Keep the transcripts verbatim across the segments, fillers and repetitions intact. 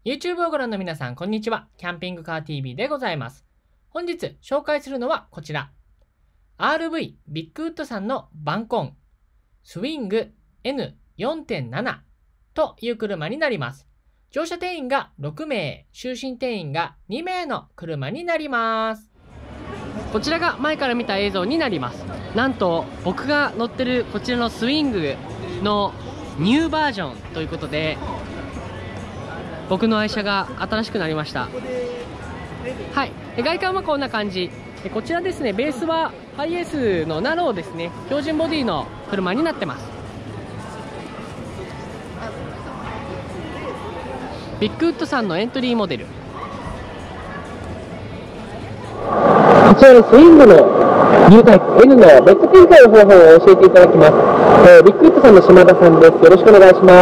YouTube をご覧の皆さん、こんにちは。キャンピングカー ティーブイ でございます。本日紹介するのはこちら。アールブイ ビッグウッドさんのバンコン、スウィング エヌよんてんなな という車になります。乗車定員がろくめい、就寝定員がにめいの車になります。こちらが前から見た映像になります。なんと僕が乗ってるこちらのスイングのニューバージョンということで、僕の愛車が新しくなりました。はい、外観はこんな感じ。こちらですね、ベースはハイエースのナローですね、標準ボディの車になってます。ビッグウッドさんのエントリーモデル。こちらのスイングのニュータイプ N のベッド展開の方法を教えていただきます。えー、ビッグウッドさんの島田さんです。よろしくお願いします。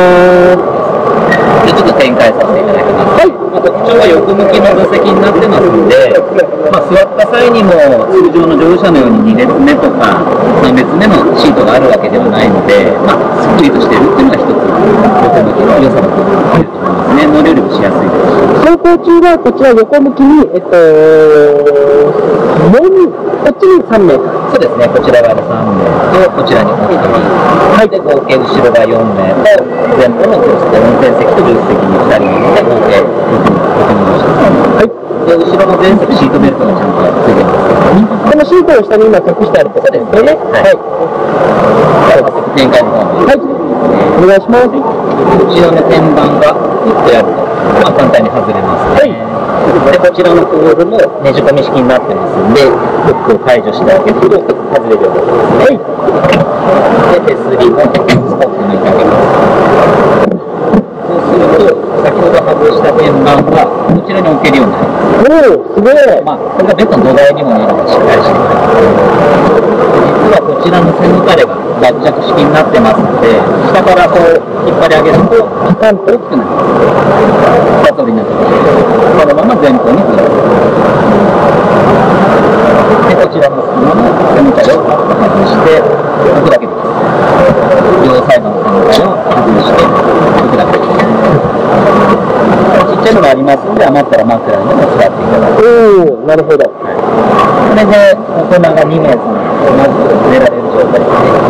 ちょっと展開させていただきます。はい、まあ、特徴は横向きの座席になってますので、まあ、座った際にも通常の乗用車のようにに列目とかさん列目のシートがあるわけではないので、まあ、すっきりとしているっていうのが一つ横向きの良さだと思いますね。乗り降りもしやすいですし、 走行中はこちら横向きに、えっと、こっちにさんめい、 そうですね、こちら側にさんめいとこちらにふたり、はい、で合計後ろがよんめいと前方の運転席と助手席にふたりなので合計ろくにん乗車です。はい、で後ろの前席シートベルトがちゃんとついてますけど、 このシートを下に今隠してあるってことですよね。はい、 前回の方に、 はい、お願いします。 こちらの天板がフッてやると、まあ、簡単に外れますね。はい、でこちらのホールもねじ込み式になってますんで、フックを解除してあげると外れるようになりますね。はい、で手すりもスポッと抜いてあげます。そうすると先ほど外した天板がこちらに置けるようになります。 おお、すごい。 まあこれがベッドの土台にもなるのでしっかりしてくれます。実はこちらの背もたれが脱着式になってますので、下からこう引っ張り上げるとパカンと大きくなります。二通りになってます。このまま前方にずらす。でこちらの隙間の背もたれを外して置くだけです。両サイドの背もたれを外して置くだけです。ちっちゃいのがありますので、余ったら枕にも座っていただく。 おお、なるほど。はい、 これで大人がにめいさんまず寝られる状態ですね。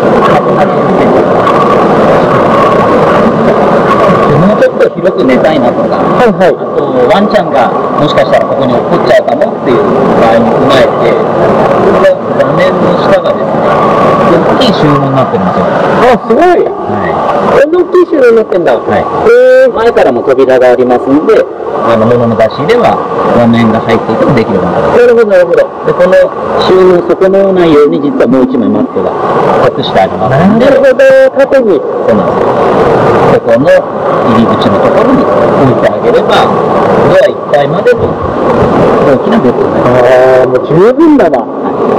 もうちょっと広く寝たいなとか、はいはい、あとワンちゃんがもしかしたらここに落っこっちゃうかもっていう場合に踏まえて、これ座面の下がですね、大きい収納になってるんですよ。 あ、すごい。はい。こんな大きい収納になってんだ。はい。 えー、前からも扉がありますんで、あの物の出し入れは座面が入っていてもできるようになってます。 なるほどなるほど。 でこの収納損なわないように実はもう一枚マットが隠してありますので。 なるほど、縦に。 そうなんですよ。ここの入り口のところに置いてあげれば、ドアいっぱいまでの大きなベッドになります。 ああ、もう十分だわ。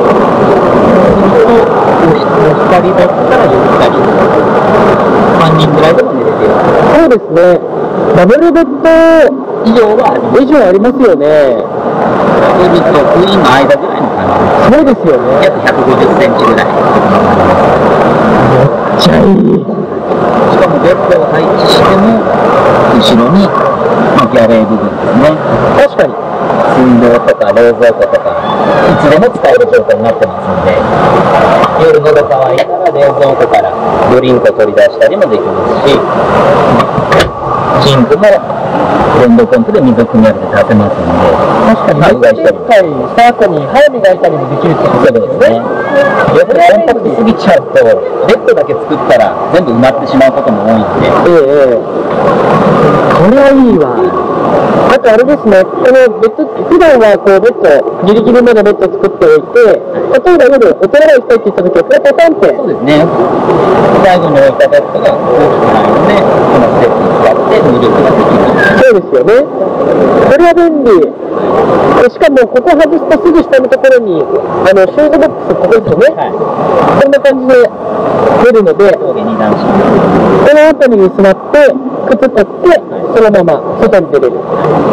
おひとりだったらゆったり、さんにんぐらいでも寝れている。 そうですね。ダブルベッド以上はあります。 以上ありますよね。 ダブルとクイーンの間ぐらいの感じ。 そうですよね。 約ひゃくごじゅっセンチぐらい。 めっちゃいい。 しかもベッドを配置しても後ろに、まあ、ギャレー部分ですね。 確かに水道とか冷蔵庫とかいつでも使える状態になってますので、夜喉乾いたら冷蔵庫からドリンクを取り出したりもできますし、シンクも電動ポンプで水を汲み上げて出せますので、 確かにまあ、うがいしたりした後に歯磨いたりもできるってことですね。 やっぱりコンパクトすぎちゃうとベッドだけ作ったら全部埋まってしまうことも多いので、 ええ、これはいいわ。あとあれですね、このベッド、普段はこうベッド、ギリギリまでベッド作っておいて、例えば夜お手洗いしたいって言った時は、これパタンって。 そうですね。最後に置いたベッドが大きくないので、このステップに使って入力ができる。 そうですよね。これは便利。しかもここ外すとすぐ下のところにあのシューズボックス、ここですよね。はい、こんな感じで出るので、 上下に段式。 この辺りに座って靴取ってそのまま外に出れる。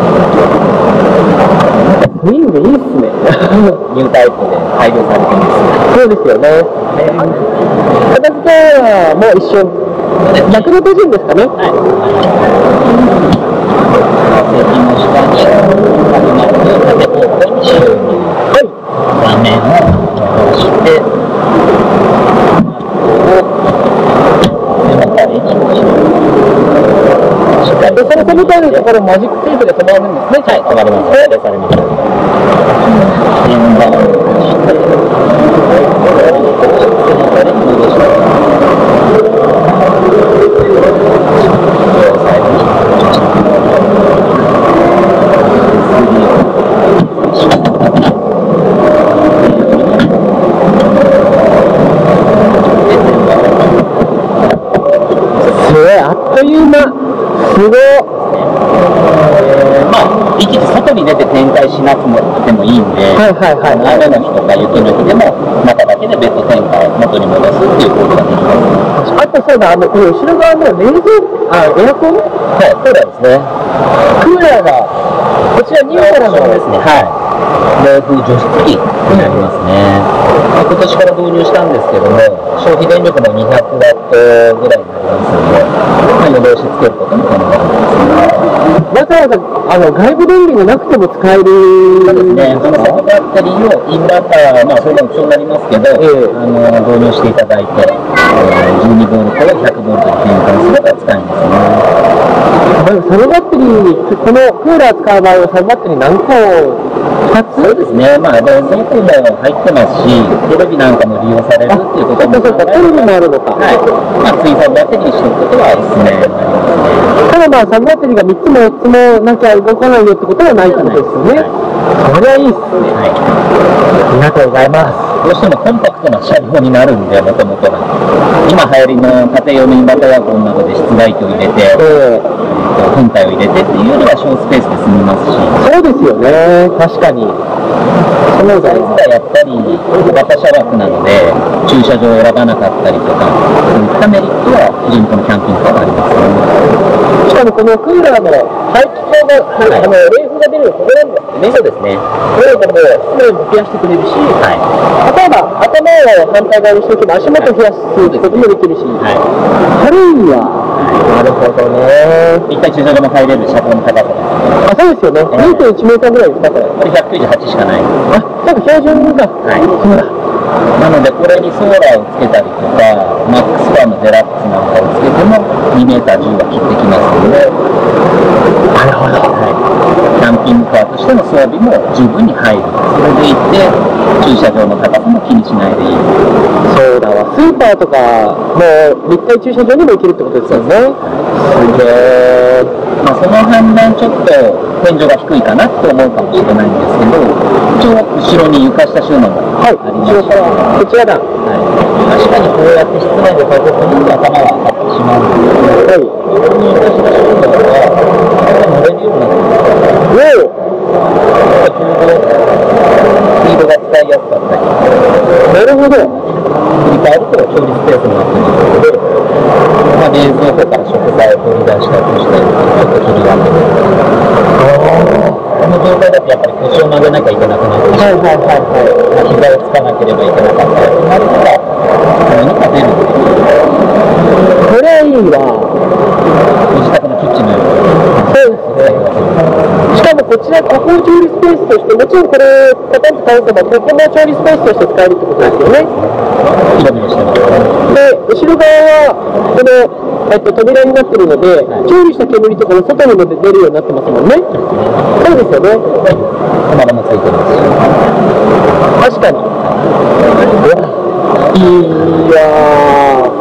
スイングいいっすね。 ニュータイプで改良されてます。 そうですよね。片付けはもう一緒。枕閉じるんですかね。はい。 席の下に角膜の縦方向に収入、画面を通して背もたれにしっかり。 その背もたれのところマジックテープで止まるんですね。 はい、止まります。固定されます。円盤をして背もたれに戻して最後にすごい、あっという間。すごい。まあ、いちいち外に出て展開しなくてもいいんで、はいはいはい、雨の日とか雪の日でも中だけでベッド展開を元に戻すっていうことができます。あとそうだ、あのこの後ろ側の冷蔵あエアコン、はい、そうですね。クーラーがこちらニュートラルですね。はい。冷風除湿機になりますね。今年から導入したんですけども、消費電力もにひゃくワットぐらいになりますので、まあ、夜通しつけることも可能だと思いますね。わざわざあの外部電源がなくても使える。そうですね。その外バッテリーをインバーター、まあそれでもオプションになりますけど、えー、あの導入していただいて、えー、じゅうにボルトをひゃくボルトに変換すれば使えますね。サブバッテリー、このクーラー使う場合はサブバッテリー何個？ふたつ？そうですね。まあ冷蔵庫も入ってますし、テレビなんかも利用されるっていうことも。そうかそうか、テレビもあるのか。はい。まあ追加バッテリーにしておくことはおすすめになりますね。ただまあサブバッテリーがみっつもよっつもなきゃ動かないよってことはないってことですよね。それはいいっすね。はい。ありがとうございます。どうしてもコンパクトな車両になるんで、もともとが。今流行りの家庭用のインバーターエアコンなどで室外機を入れて、えー本体を入れてっていうよりは小スペースで済みますし。そうですよね、確かに。そのサイズがやっぱり小型車枠なので駐車場を選ばなかったりとか、そういったメリットは非常にこのキャンピングカーがありますね。しかもこのクーラーの排気口が、はい、あの冷風が出るのここなんですね。そうですね。これでも室内も冷やしてくれるし、はい、例えば頭を反対側にしておけば足元冷やすこともできるし、はい、軽いわ。なるほどね。一回駐車場も入れる車高の高さです。あ、そうですよね。にてんいちメートルぐらいですか、これ。これひゃくきゅうじゅうはちしかない。あ、なんか標準だ。はい。そうだ。なので、これにソーラーをつけたりとか、マックスパーのデラックスなんかをつけてもにメーターじゅうは切ってきますので。なるほど。はい。キャンピングカーとしての装備も十分に入る。それでいて、駐車場の高さも気にしないでいい。そうだわ。スーパーとか、もう立体駐車場にも行けるってことですよね。すげえ。まあ、その反面、ちょっと天井が低いかなって思うかもしれないんですけど、一応後ろに床下収納もありますし、はい、こちらだ。はい。確かにこうやって室内でパソコンに頭が当たってしまうんですけど、はい、後ろに床下収納は、乗れるようになってます。おお。ちょうどスピードが使いやすかったり。なるほど。振り返ると調理スペースになってますので、まあ、冷蔵庫から食材を取り出したりしたり、ちょっと切り分けて。この状態だとやっぱり腰を曲げなきゃいけなくなってしまう。はいはいはいはい。膝をつかなければいけなかったりとなると、このように立てるっていう。これいいわ。ご自宅のキッチンのように。そうですね。しかもこちら、ここを調理スペースとして、もちろんこれ、パタンと倒せば、ここも調理スペースとして使えるってことですよね。広々してますね。で、後ろ側は、この、えっと、扉になってるので、はい、調理した煙とかも外にも出るようになってますもんね。そうですよね。はい。窓もついてますし。確かに。いやー。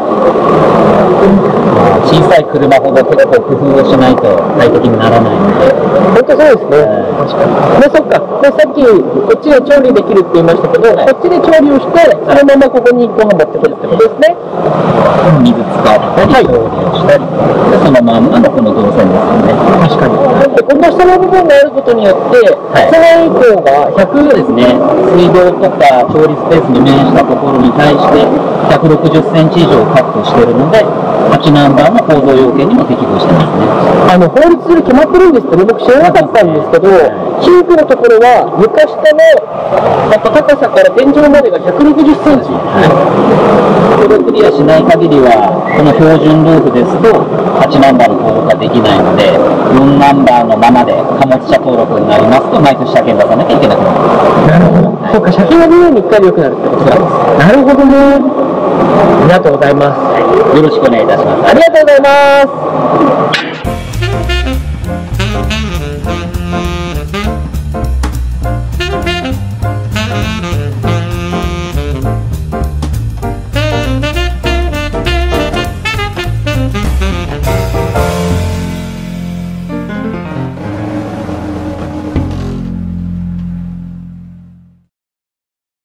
小さい車ほど結構工夫をしないと快適にならないので。本当そうですね。確かに。で、そっか。で、さっきこっちで調理できるって言いましたけど、はい、こっちで調理をして、そのままここにご飯持ってくるってことですね。水使ったり、調理をしたり、でそのまんまのこの動線ですよね。確かに。で、この下の部分があることによって、はい、室内高がひゃくですね、水道とか調理スペースに面したところに対してひゃくろくじゅっセンチ以上カットしているので、はちナンバーの構造要件にも適合してますね。あの法律で決まってるんですけど、僕知らなかったんですけど、シンクのところは床下の高さから天井までがひゃくろくじゅっセンチ。はい。ひゃくろくじゅリアしない限りは、この標準ルーフですと、はちナンバーの登録ができないので、よんナンバーのままで貨物車登録になりますと、毎年車検出さなきゃいけなくなります。なるほど。そうか、車検がにねんにいっかいで良くなるってことなんです。なるほどね。ありがとうございます。よろしくお願いいたします。ありがとうございます。